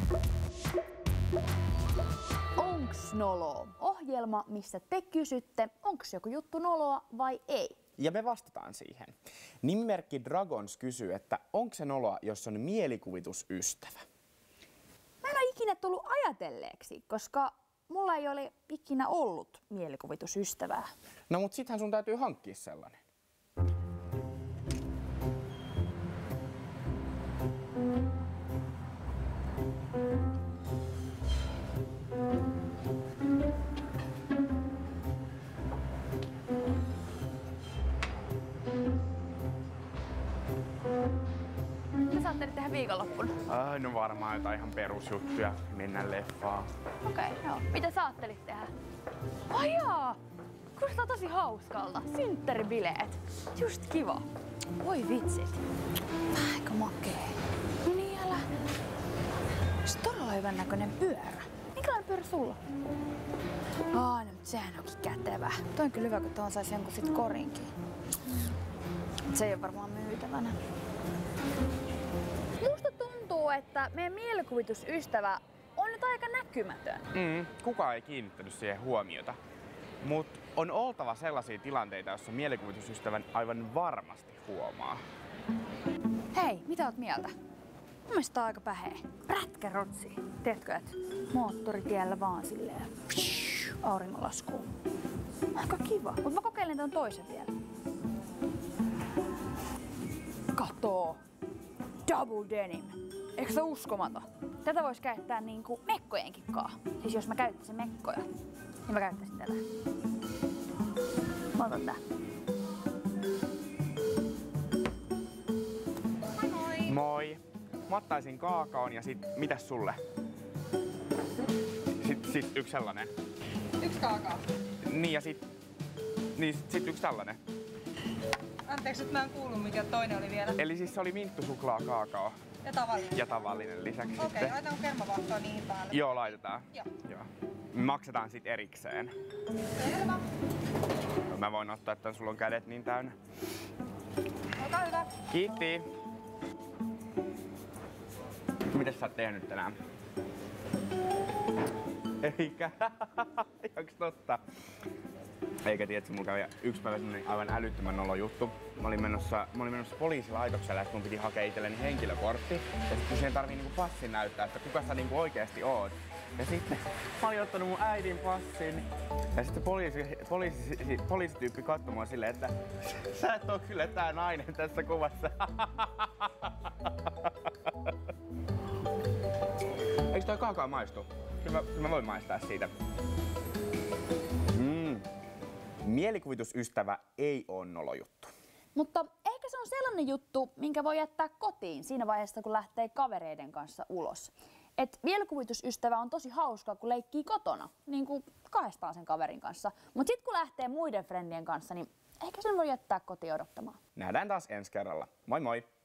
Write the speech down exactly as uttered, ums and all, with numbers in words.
Onks noloa? Ohjelma, missä te kysytte, onks joku juttu noloa vai ei? Ja me vastataan siihen. Nimimerkki Dragons kysyy, että onko se noloa, jos on mielikuvitusystävä? Mä en ole ikinä tullut ajatelleeksi, koska mulla ei ole ikinä ollut mielikuvitusystävää. No mut sittenhän sun täytyy hankkia sellainen. Mitä sä ajattelit tehdä viikonloppuna? Ai, no varmaan jotain ihan perusjuttuja. Mennään leffaan. Okei, okay, joo. Mitä sä ajattelit tehdä? Ai jaa! Kuulostaa tosi hauskalta. Synttäribileet. Just kiva. Voi vitsit. Aika makee. No niin, älä. Se on todella hyvän näköinen pyörä. Minkälainen pyörä sulla? Aa, no, sehän onkin kätevä. Toi on kyllä hyvä, kun tuohon saisi jonkun sit korinkin. Se ei ole varmaan myytävänä. Musta tuntuu, että meidän mielikuvitusystävä on nyt aika näkymätön. Mm, kukaan ei kiinnittänyt siihen huomiota. Mut on oltava sellaisia tilanteita, joissa mielikuvitusystävän aivan varmasti huomaa. Hei, mitä oot mieltä? Mun mielestä tää on aika päheä. Prätkärotsi. Tiedätkö, että moottoritiellä vaan silleen auringonlaskuun. Aika kiva. Mut mä kokeilen ton toisen vielä. Katoo! Double denim. Eikö se uskomaton? Tätä vois käyttää niinku mekkojenkin kaa. Siis jos mä käyttäisin mekkoja, niin mä käyttäisin tätä. Mä otan tää. Moi moi! Moi! Mä ottaisin kaakaon ja sit mitäs sulle? Sit, sit yksi sellainen. Yksi kaakao. Niin ja sit, niin sit, sit yksi tällainen. Anteeksi, että mä en kuullut mikä toinen oli vielä. Eli siis se oli minttusuklaa kaakao. Ja tavallinen. Ja tavallinen lisäksi Okei, okay, sitten. laitaanko kermavaahtoa niihin päälle? Joo, laitetaan. Joo. Joo. Me maksetaan sit erikseen. Selvä. Mä voin ottaa, että sulla on kädet niin täynnä. Olkaa hyvä. Kiitti. Mitäs sä oot tehnyt tänään? Eikä. Onks totta? Eikä tiedätkö, mulla kävi yksi päivä semmonen aivan älyttömän nolo juttu. Mä olin menossa, mä olin menossa poliisilaitokselle ja sit mun piti hakea itselleni henkilökortti. Ja sit kun siihen tarvii niinku passin näyttää, että kuka sä niinku oikeesti oot. Ja sitten mä olin ottanut mun äidin passin. Ja sitten poliisi, poliisi, poliisityyppi katsoi mua silleen, että sä et oo kyllä tää nainen tässä kuvassa. Eikö toi kaakao maistu? Kyllä mä, mä voin maistaa siitä. Mm. Mielikuvitusystävä ei oo nolojuttu. Mutta ehkä se on sellainen juttu, minkä voi jättää kotiin siinä vaiheessa, kun lähtee kavereiden kanssa ulos. Et mielikuvitusystävä on tosi hauskaa, kun leikkii kotona, niin kuin kahdestaan sen kaverin kanssa. Mutta sitten kun lähtee muiden frendien kanssa, niin ehkä sen voi jättää kotiin odottamaan. Nähdään taas ensi kerralla. Moi moi!